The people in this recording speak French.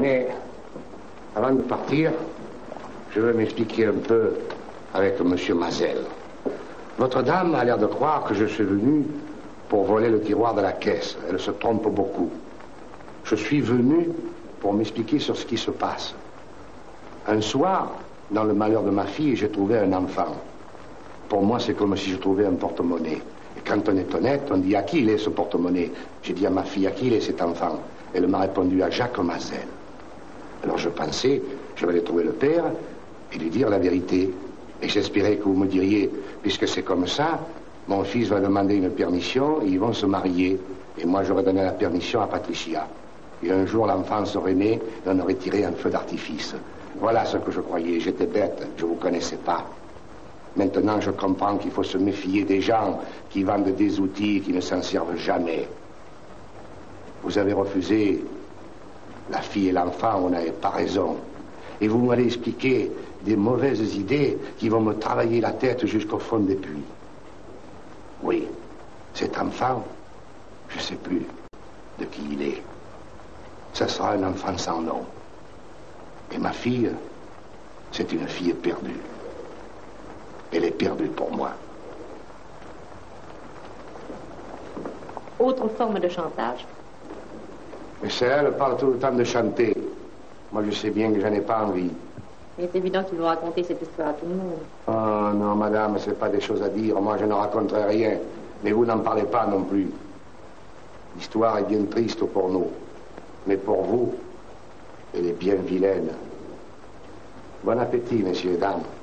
Mais avant de partir, je veux m'expliquer un peu avec M. Mazel. Votre dame a l'air de croire que je suis venu pour voler le tiroir de la caisse. Elle se trompe beaucoup. Je suis venu pour m'expliquer sur ce qui se passe. Un soir, dans le malheur de ma fille, j'ai trouvé un enfant. Pour moi, c'est comme si je trouvais un porte-monnaie. Et quand on est honnête, on dit à qui il est ce porte-monnaie? J'ai dit à ma fille, à qui il est cet enfant? Elle m'a répondu à Jacques Mazel. Alors je pensais, je vais aller trouver le père et lui dire la vérité. Et j'espérais que vous me diriez, puisque c'est comme ça, mon fils va demander une permission et ils vont se marier. Et moi, j'aurais donné la permission à Patricia. Et un jour, l'enfant serait né et on aurait tiré un feu d'artifice. Voilà ce que je croyais. J'étais bête, je ne vous connaissais pas. Maintenant, je comprends qu'il faut se méfier des gens qui vendent des outils qui ne s'en servent jamais. Vous avez refusé la fille et l'enfant, on n'avait pas raison. Et vous m'avez expliqué des mauvaises idées qui vont me travailler la tête jusqu'au fond des puits. Oui, cet enfant, je ne sais plus de qui il est. Ce sera un enfant sans nom. Et ma fille, c'est une fille perdue. Elle est perdue pour moi. Autre forme de chantage? Mais celle-là, elle parle tout le temps de chanter. Moi, je sais bien que j'en ai pas envie. Il est évident qu'il vous raconter cette histoire à tout le monde. Oh non, madame, c'est pas des choses à dire. Moi, je ne raconterai rien. Mais vous n'en parlez pas non plus. L'histoire est bien triste pour nous. Mais pour vous, elle est bien vilaine. Bon appétit, messieurs et dames.